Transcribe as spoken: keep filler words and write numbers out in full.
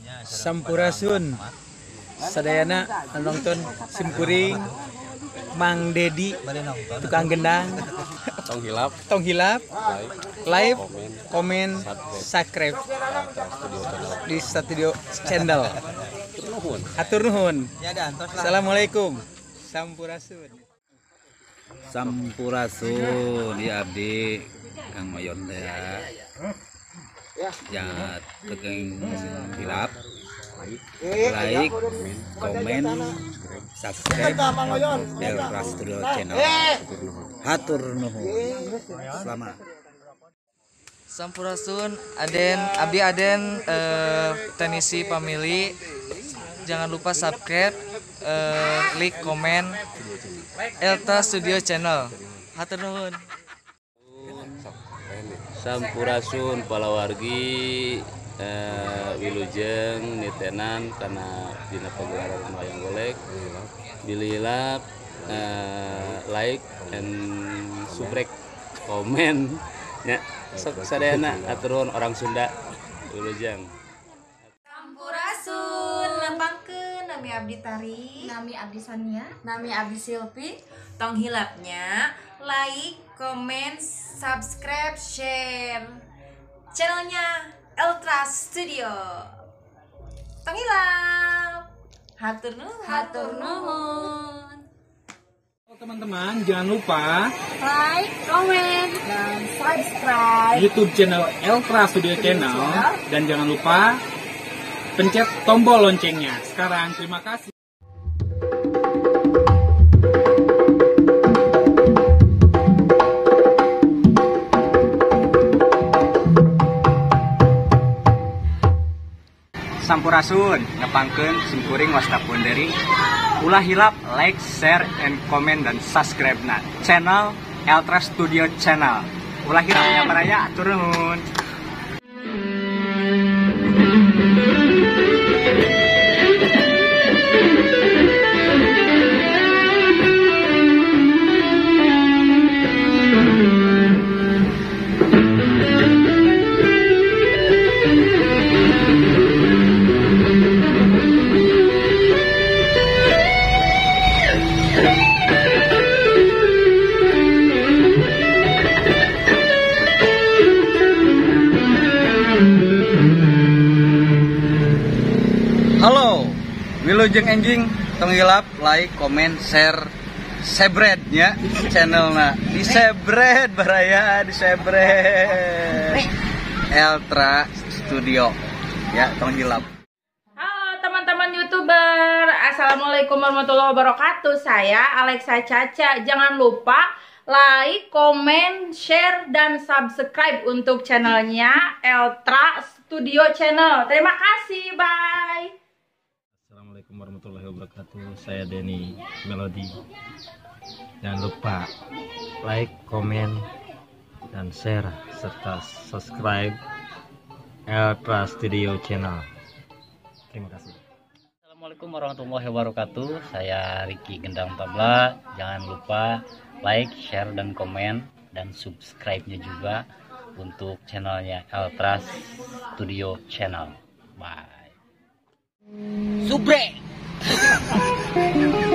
Sampurasun sadayana nonton simkuring Mang Dedi tukang gendang tong hilap tong hilap live komen subscribe di studio channel. Hatur nuhun. Assalamualaikum. Sampurasun. Sampurasun ya abdi Kang Mayon ya. Ya tukang hilap like, komen, subscribe Eltra Studio Channel. Hatur nuhun. Selamat. Sampurasun, Aden, Abi Aden, eh, Tenisi Family. Jangan lupa subscribe, eh, like, komen Eltra Studio Channel. Hatur nuhun. Sampurasun palawargi eh, wilujeng nitenan karena dina pagelaran wayang golek dililap eh, like and subrek komen ya sok sadayana aturun orang Sunda wilujeng. Sampurasun nepangkeun nami abdi Tari, nami abdi Sania, nami abdi Silvi. Tong hilapnya like, komen, subscribe, share channelnya Eltra Studio. Tong hilap. Hatur nuhun. Hatur nuhun. Teman-teman jangan lupa Like, komen, dan subscribe YouTube channel Eltra Studio Channel dan jangan lupa pencet tombol loncengnya. Sekarang terima kasih. Sampurasun ngepangkeun simkuring wasta punderi ulah hilap like, share, and comment dan subscribe na channel Eltra Studio Channel. Ulah hilapnya baraya atur nuhun. Halo, wilujeng enjing tong hilap like, komen, share, subscribe nya channelna. Di subscribe baraya, di subscribe Eltra Studio ya tong hilap. Halo teman-teman YouTuber, Assalamualaikum warahmatullahi wabarakatuh. Saya Alexa Caca. Jangan lupa like, komen, share, dan subscribe untuk channelnya Eltra Studio Channel. Terima kasih, bye. Assalamualaikum warahmatullahi wabarakatuh. Saya Denny Melody. Jangan lupa like, komen, dan share serta subscribe Eltra Studio Channel. Terima kasih. Assalamualaikum warahmatullahi wabarakatuh. Saya Ricky Gendang Tabla. Jangan lupa like, share, dan komen, dan subscribe-nya juga untuk channelnya Eltra Studio Channel. Bye. Subre.